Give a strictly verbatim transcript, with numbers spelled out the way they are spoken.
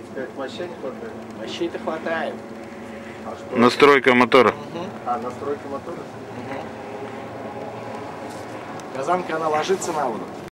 Как мощей не хватает? Мощей-то хватает. А что? Настройка мотора. Угу. А, настройка мотора? Угу. Казанка, она ложится на воду.